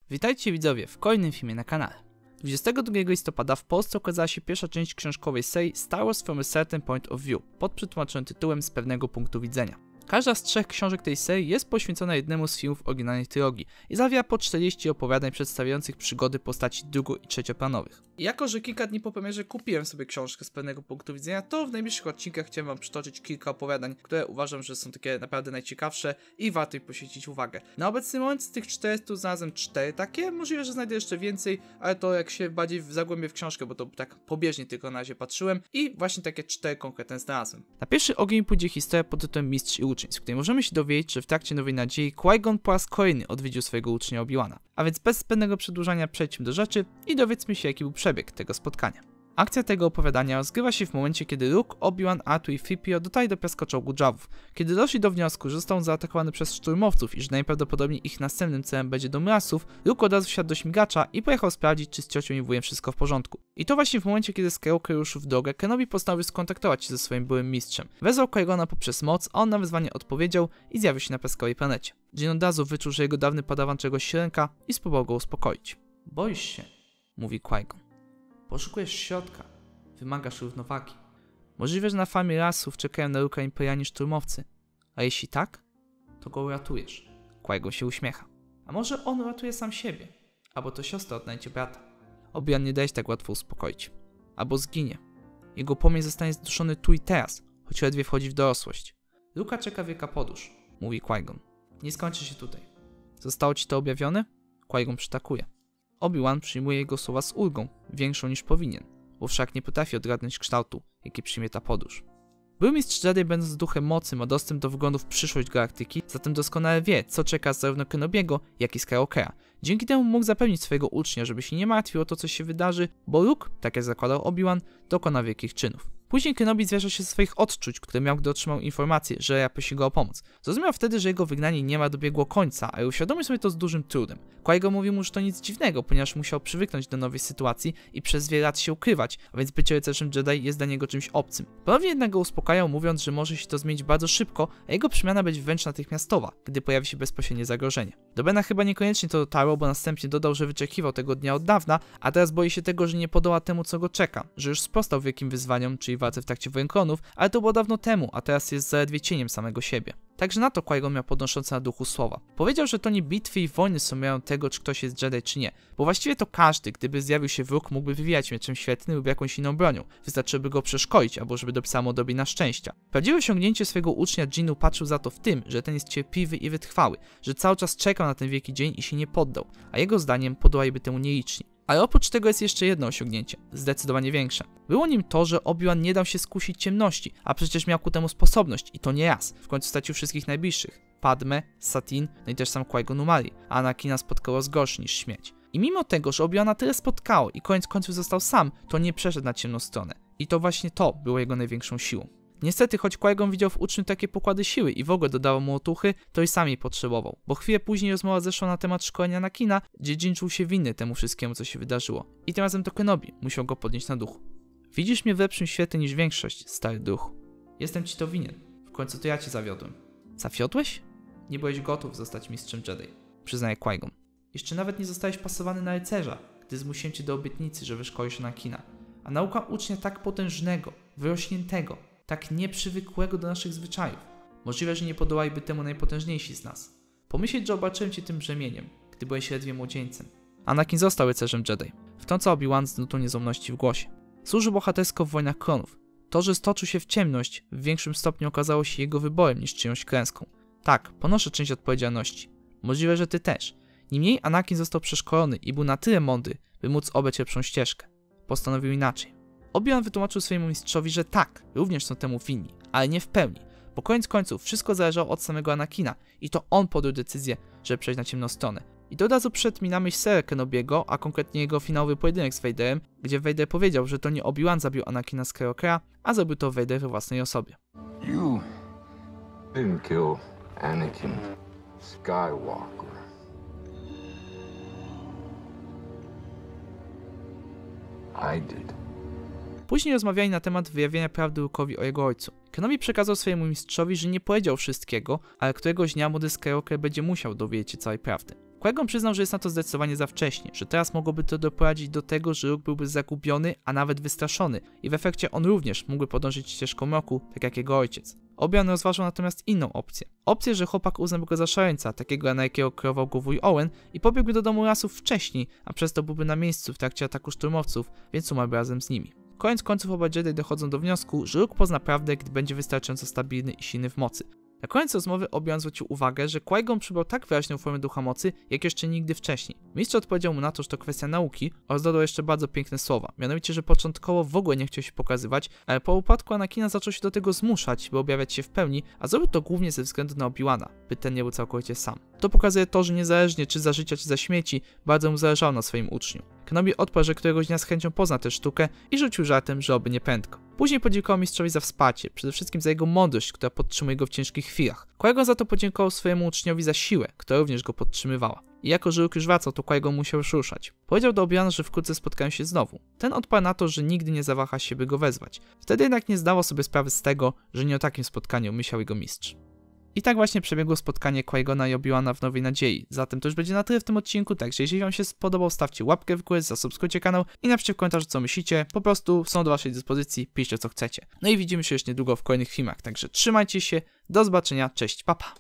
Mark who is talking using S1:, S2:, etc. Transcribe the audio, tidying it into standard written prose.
S1: Witajcie widzowie w kolejnym filmie na kanale. 22 listopada w Polsce okazała się pierwsza część książkowej serii Star Wars from a Certain Point of View, pod przetłumaczonym tytułem Z pewnego punktu widzenia. Każda z 3 książek tej serii jest poświęcona jednemu z filmów oryginalnej trylogii i zawiera po 40 opowiadań przedstawiających przygody postaci drugo- i trzecioplanowych. I jako, że kilka dni po premierze kupiłem sobie książkę Z pewnego punktu widzenia, to w najbliższych odcinkach chciałem wam przytoczyć kilka opowiadań, które uważam, że są takie naprawdę najciekawsze i warto im poświęcić uwagę. Na obecny moment z tych 400 znalazłem 4 takie, możliwe, że znajdę jeszcze więcej, ale to jak się bardziej zagłębię w książkę, bo to tak pobieżnie tylko na razie patrzyłem i właśnie takie 4 konkretne znalazłem. Na pierwszy ogień pójdzie historia pod tytułem Mistrz i uczeń, z której możemy się dowiedzieć, że w trakcie Nowej Nadziei Qui-Gon po raz kolejny odwiedził swojego ucznia Obi-Wana. A więc bez zbędnego przedłużania przejdźmy do rzeczy i dowiedzmy się, jaki był przebieg tego spotkania. Akcja tego opowiadania rozgrywa się w momencie, kiedy Luke, Obi-Wan, Artur i Threepio dotarli do piaskoczołgu Javów. Kiedy doszli do wniosku, że został zaatakowany przez szturmowców i że najprawdopodobniej ich następnym celem będzie dom rasów, Luke od razu wsiadł do śmigacza i pojechał sprawdzić, czy z ciocią i wujem wszystko w porządku. I to właśnie w momencie, kiedy Skywalker ruszył w drogę, Kenobi postanowił skontaktować się ze swoim byłym mistrzem. Wezwał Qui-Gona poprzez moc, a on na wezwanie odpowiedział i zjawił się na piaskowej planecie. Jyn od razu wyczuł, że jego dawny padawan czegoś się lęka i spróbował go uspokoić. Boisz się, mówi Qui-Gon. Poszukujesz środka. Wymagasz równowagi. Możliwe, że na farmie rasów czekają na Luke'a imperialni szturmowcy. A jeśli tak, to go uratujesz. Qui-Gon się uśmiecha. A może on uratuje sam siebie? Albo to siostra odnajdzie brata. Obi-Wan nie daje się tak łatwo uspokoić. Albo zginie. Jego płomień zostanie zduszony tu i teraz, choć ledwie wchodzi w dorosłość. Luka czeka wielka podróż, mówi Qui-Gon. Nie skończy się tutaj. Zostało ci to objawione? Qui-Gon przytakuje. Obi-Wan przyjmuje jego słowa z ulgą, większą niż powinien, bo wszak nie potrafi odgadnąć kształtu, jaki przyjmie ta podróż. Były mistrz Jedi, będąc duchem mocy, ma dostęp do wglądu w przyszłość galaktyki, zatem doskonale wie, co czeka zarówno Kenobiego, jak i Skywalkera. Dzięki temu mógł zapewnić swojego ucznia, żeby się nie martwił o to, co się wydarzy, bo Luke, tak jak zakładał Obi-Wan, dokona wielkich czynów. Później Kenobi zwierza się ze swoich odczuć, które miał, gdy otrzymał informację, że Leia prosi go o pomoc. Zrozumiał wtedy, że jego wygnanie niemal dobiegło końca, ale uświadomił sobie to z dużym trudem. Qui-Gon mówił mu, że to nic dziwnego, ponieważ musiał przywyknąć do nowej sytuacji i przez wiele lat się ukrywać, a więc bycie rycerzem Jedi jest dla niego czymś obcym. Ponownie jednak go uspokajał, mówiąc, że może się to zmienić bardzo szybko, a jego przemiana być wręcz natychmiastowa, gdy pojawi się bezpośrednie zagrożenie. Do Bena chyba niekoniecznie to dotarło, bo następnie dodał, że wyczekiwał tego dnia od dawna, a teraz boi się tego, że nie podoła temu, co go czeka, że już sprostał wielkim wyzwaniom, czyli walce w trakcie wojen klonów, ale to było dawno temu, a teraz jest zaledwie cieniem samego siebie. Także na to Qui-Gon miał podnoszące na duchu słowa. Powiedział, że to nie bitwy i wojny są miarą tego, czy ktoś jest Jedi, czy nie, bo właściwie to każdy, gdyby zjawił się wróg, mógłby wywijać mieczem świetnym lub jakąś inną bronią. Wystarczyłoby go przeszkolić, albo żeby dopisało odrobinę szczęścia. Prawdziwe osiągnięcie swojego ucznia Jinu patrzył za to w tym, że ten jest cierpliwy i wytrwały, że cały czas czekał na ten wielki dzień i się nie poddał, a jego zdaniem podołaliby temu nieliczni. Ale oprócz tego jest jeszcze jedno osiągnięcie, zdecydowanie większe. Było nim to, że Obi-Wan nie dał się skusić ciemności, a przecież miał ku temu sposobność i to nie raz. W końcu stracił wszystkich najbliższych. Padmę, Satine, no i też sam Qui-Gon umarli, a Anakina spotkało gorszy niż śmierć. I mimo tego, że Obi-Wana tyle spotkało i koniec końców został sam, to nie przeszedł na ciemną stronę. I to właśnie to było jego największą siłą. Niestety, choć Qui-Gon widział w uczniu takie pokłady siły i w ogóle dodawał mu otuchy, to i sam jej potrzebował, bo chwilę później rozmowa zeszła na temat szkolenia Anakina, gdzie Jyn czuł się winny temu wszystkiemu, co się wydarzyło. I tym razem to Kenobi musiał go podnieść na duchu. Widzisz mnie w lepszym świetle niż większość, stary duchu. Jestem ci to winien. W końcu to ja cię zawiodłem. Zawiodłeś? Nie byłeś gotów zostać mistrzem Jedi, przyznaje Qui-Gon. Jeszcze nawet nie zostałeś pasowany na rycerza, gdy zmusiłem cię do obietnicy, że wyszkolisz Anakina. A nauka ucznia tak potężnego, wyrośniętego, tak nieprzywykłego do naszych zwyczajów. Możliwe, że nie podołaliby temu najpotężniejsi z nas. Pomyśleć, że obarczyłem cię tym brzemieniem, gdy byłeś ledwie młodzieńcem. Anakin został rycerzem Jedi. Wtrąca Obi-Wan z nutą niezłomności w głosie. Służył bohatersko w Wojnach Klonów. To, że stoczył się w ciemność, w większym stopniu okazało się jego wyborem niż czyjąś klęską. Tak, ponoszę część odpowiedzialności. Możliwe, że ty też. Niemniej Anakin został przeszkolony i był na tyle mądry, by móc obrać lepszą ścieżkę. Postanowił inaczej. Obi-Wan wytłumaczył swojemu mistrzowi, że tak, również są temu winni, ale nie w pełni, bo koniec końców wszystko zależało od samego Anakina i to on podjął decyzję, żeby przejść na ciemną stronę. I to od razu przyszedł mi na myśl serię Kenobiego, a konkretnie jego finałowy pojedynek z Vaderem, gdzie Vader powiedział, że to nie Obi-Wan zabił Anakina Skywalkera, a zrobił to Vader we własnej osobie.
S2: You didn't kill Anakin Skywalker. I did.
S1: Później rozmawiali na temat wyjawienia prawdy Luke'owi o jego ojcu. Kenobi przekazał swojemu mistrzowi, że nie powiedział wszystkiego, ale któregoś dnia młody Skywalker będzie musiał dowiedzieć się całej prawdy. Qui-Gon przyznał, że jest na to zdecydowanie za wcześnie, że teraz mogłoby to doprowadzić do tego, że Luke byłby zagubiony, a nawet wystraszony i w efekcie on również mógłby podążyć ścieżką mroku, tak jak jego ojciec. Obi-Wan rozważał natomiast inną opcję. Opcję, że chłopak uznałby go za szaleńca, takiego na jakiego kierował go wuj Owen i pobiegłby do domu Rasów wcześniej, a przez to byłby na miejscu w trakcie ataku szturmowców, więc umarłby razem z nimi. Koniec końców oba Jedi dochodzą do wniosku, że Luke pozna prawdę, gdy będzie wystarczająco stabilny i silny w mocy. Na koniec rozmowy Obi-Wan zwrócił uwagę, że Qui-Gon przybrał tak wyraźną formę ducha mocy, jak jeszcze nigdy wcześniej. Mistrz odpowiedział mu na to, że to kwestia nauki oraz dodał jeszcze bardzo piękne słowa. Mianowicie, że początkowo w ogóle nie chciał się pokazywać, ale po upadku Anakina zaczął się do tego zmuszać, by objawiać się w pełni, a zrobił to głównie ze względu na Obi-Wana, by ten nie był całkowicie sam. To pokazuje to, że niezależnie czy za życia, czy za śmierci, bardzo mu zależało na swoim uczniu. Kenobi odparł, że któregoś dnia z chęcią pozna tę sztukę i rzucił żartem, że oby nie prędko. Później podziękował mistrzowi za wsparcie, przede wszystkim za jego mądrość, która podtrzymuje go w ciężkich chwilach. Qui-Gon za to podziękował swojemu uczniowi za siłę, która również go podtrzymywała. I jako że Luke już wracał, to Qui-Gon musiał już ruszać. Powiedział do Obi-Wana, że wkrótce spotkają się znowu. Ten odparł na to, że nigdy nie zawaha się, by go wezwać. Wtedy jednak nie zdawał sobie sprawy z tego, że nie o takim spotkaniu myślał jego mistrz. I tak właśnie przebiegło spotkanie Qui-Gona i Obi-Wana w Nowej Nadziei. Zatem to już będzie na tyle w tym odcinku, także jeżeli wam się spodobał, stawcie łapkę w górę, zasubskrybujcie kanał i napiszcie w komentarzu co myślicie, po prostu są do waszej dyspozycji, piszcie co chcecie. No i widzimy się już niedługo w kolejnych filmach, także trzymajcie się, do zobaczenia, cześć, papa.